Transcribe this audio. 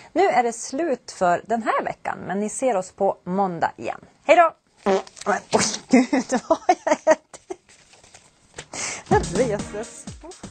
Nu är det slut för den här veckan, men ni ser oss på måndag igen. Hej då! Men, oj, gud, vad jag äter. Den reses.